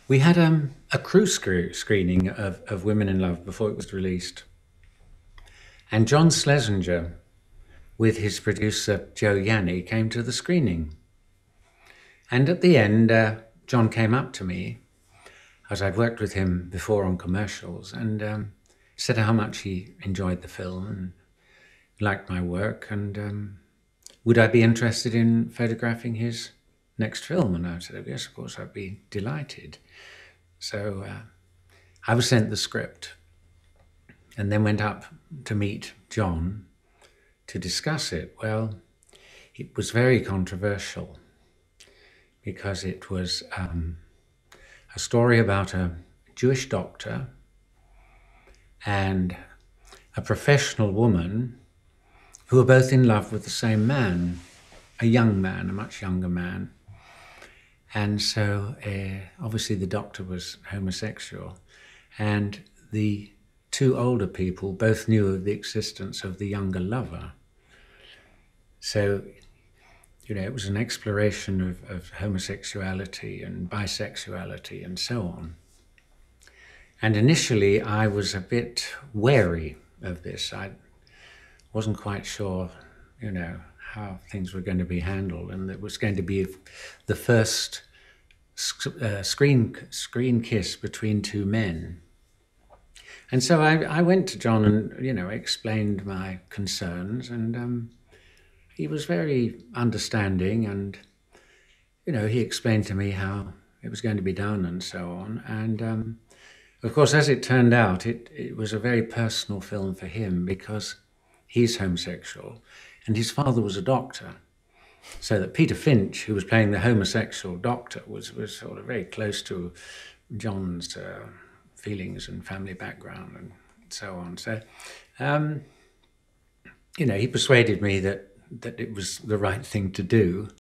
We had a crew screening of Women in Love before it was released. And John Schlesinger, with his producer Janni, came to the screening. And at the end, John came up to me, as I'd worked with him before on commercials, and said how much he enjoyed the film and liked my work, and would I be interested in photographing his next film? And I said, oh, yes, of course, I'd be delighted. So I was sent the script and then went up to meet John to discuss it. Well, it was very controversial because it was a story about a Jewish doctor and a professional woman who were both in love with the same man, a young man, a much younger man. And so obviously the doctor was homosexual, and the two older people both knew of the existence of the younger lover. So, you know, it was an exploration of homosexuality and bisexuality and so on. And initially I was a bit wary of this. I wasn't quite sure, you know, how things were going to be handled, and it was going to be the first screen kiss between two men. And so I went to John and, you know, explained my concerns, and he was very understanding, and, you know, he explained to me how it was going to be done and so on. And of course, as it turned out, it was a very personal film for him because he's homosexual and his father was a doctor. So that Peter Finch, who was playing the homosexual doctor, was sort of very close to John's feelings and family background and so on. So, you know, he persuaded me that it was the right thing to do.